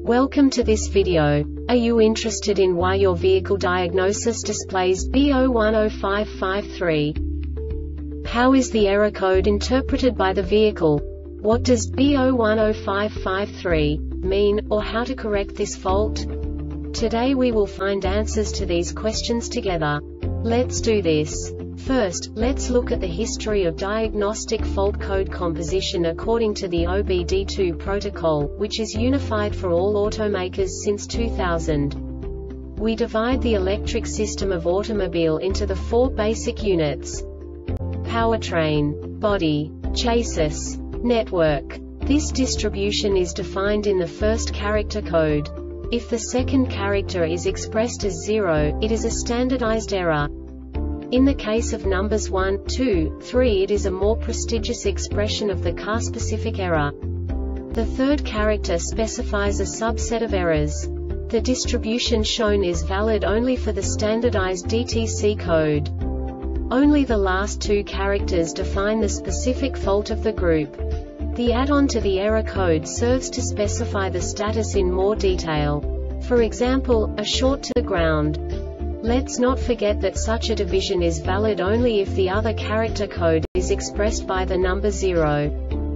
Welcome to this video. Are you interested in why your vehicle diagnosis displays B010553? How is the error code interpreted by the vehicle? What does B010553 mean, or how to correct this fault? Today we will find answers to these questions together. Let's do this. First, let's look at the history of diagnostic fault code composition according to the OBD2 protocol, which is unified for all automakers since 2000. We divide the electric system of automobile into the four basic units: powertrain, body, chassis, network. This distribution is defined in the first character code. If the second character is expressed as 0, it is a standardized error. In the case of numbers 1, 2, 3, it is a more prestigious expression of the car-specific error. The third character specifies a subset of errors. The distribution shown is valid only for the standardized DTC code. Only the last two characters define the specific fault of the group. The add-on to the error code serves to specify the status in more detail. For example, a short to the ground. Let's not forget that such a division is valid only if the other character code is expressed by the number 0.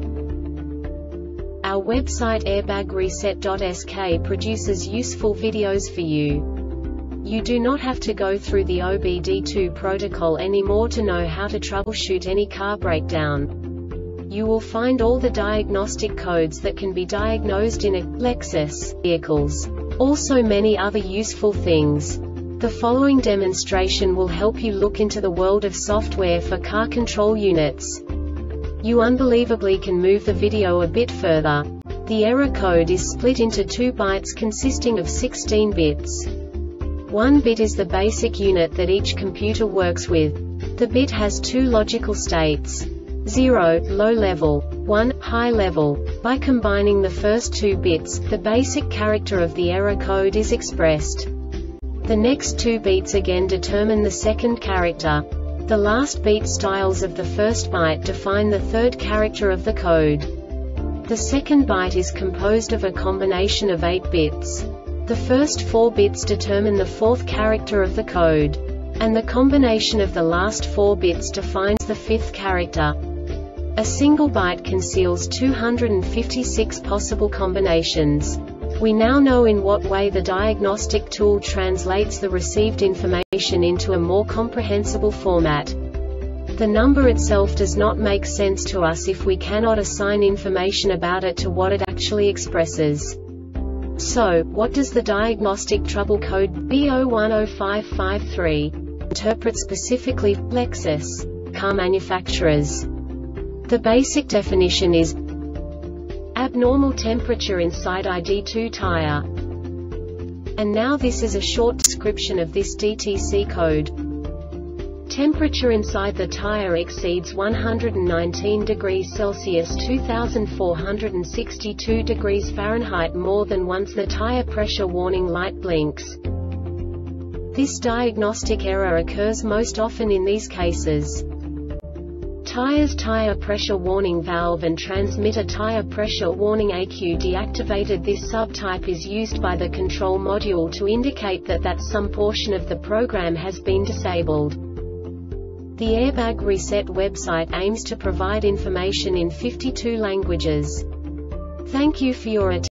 Our website airbagreset.sk produces useful videos for you. You do not have to go through the OBD2 protocol anymore to know how to troubleshoot any car breakdown. You will find all the diagnostic codes that can be diagnosed in a Lexus vehicles. Also many other useful things. The following demonstration will help you look into the world of software for car control units. You unbelievably can move the video a bit further. The error code is split into 2 bytes consisting of 16 bits. 1 bit is the basic unit that each computer works with. The bit has 2 logical states: 0, low level, 1, high level. By combining the first 2 bits, the basic character of the error code is expressed. The next 2 beats again determine the second character. The last beat styles of the first byte define the third character of the code. The second byte is composed of a combination of 8 bits. The first 4 bits determine the fourth character of the code. And the combination of the last 4 bits defines the fifth character. A single byte conceals 256 possible combinations. We now know in what way the diagnostic tool translates the received information into a more comprehensible format. The number itself does not make sense to us if we cannot assign information about it to what it actually expresses. So, what does the diagnostic trouble code B010553 interpret specifically for Lexus car manufacturers? The basic definition is abnormal temperature inside ID2 tire. And now this is a short description of this DTC code. Temperature inside the tire exceeds 119 degrees Celsius 2462 degrees Fahrenheit more than once the tire pressure warning light blinks. This diagnostic error occurs most often in these cases: tire's tire pressure warning valve and transmitter tire pressure warning ECU deactivated. This subtype is used by the control module to indicate that some portion of the program has been disabled. The Airbag Reset website aims to provide information in 52 languages. Thank you for your attention.